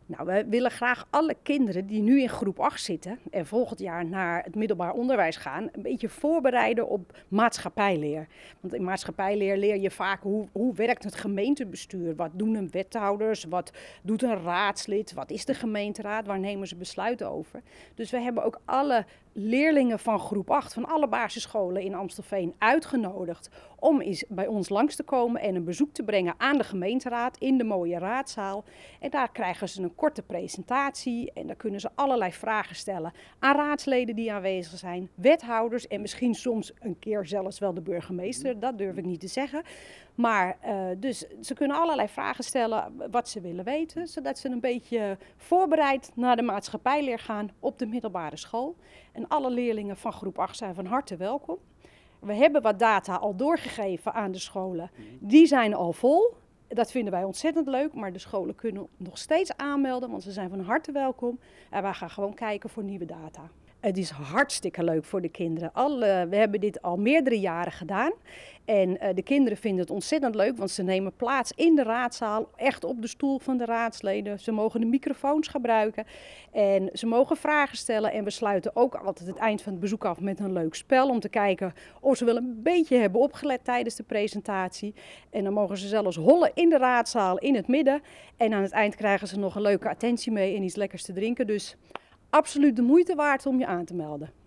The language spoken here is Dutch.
Nou, we willen graag alle kinderen die nu in groep 8 zitten en volgend jaar naar het middelbaar onderwijs gaan, een beetje voorbereiden op maatschappijleer. Want in maatschappijleer leer je vaak hoe werkt het gemeentebestuur? Wat doen een wethouders? Wat doet een raadslid? Wat is de gemeenteraad? Waar nemen ze besluiten over? Dus we hebben ook alle leerlingen van groep 8 van alle basisscholen in Amstelveen uitgenodigd om eens bij ons langs te komen en een bezoek te brengen aan de gemeenteraad in de mooie raadzaal. En daar krijgen ze een korte presentatie en daar kunnen ze allerlei vragen stellen aan raadsleden die aanwezig zijn, wethouders en misschien soms een keer zelfs wel de burgemeester, dat durf ik niet te zeggen. Maar dus ze kunnen allerlei vragen stellen wat ze willen weten, zodat ze een beetje voorbereid naar de maatschappijleer gaan op de middelbare school. En alle leerlingen van groep 8 zijn van harte welkom. We hebben wat data al doorgegeven aan de scholen. Die zijn al vol. Dat vinden wij ontzettend leuk, maar de scholen kunnen nog steeds aanmelden, want ze zijn van harte welkom. En wij gaan gewoon kijken voor nieuwe data. Het is hartstikke leuk voor de kinderen. We hebben dit al meerdere jaren gedaan. En de kinderen vinden het ontzettend leuk, want ze nemen plaats in de raadzaal, echt op de stoel van de raadsleden. Ze mogen de microfoons gebruiken en ze mogen vragen stellen. En we sluiten ook altijd het eind van het bezoek af met een leuk spel om te kijken of ze wel een beetje hebben opgelet tijdens de presentatie. En dan mogen ze zelfs hollen in de raadzaal in het midden. En aan het eind krijgen ze nog een leuke attentie mee en iets lekkers te drinken. Dus absoluut de moeite waard om je aan te melden.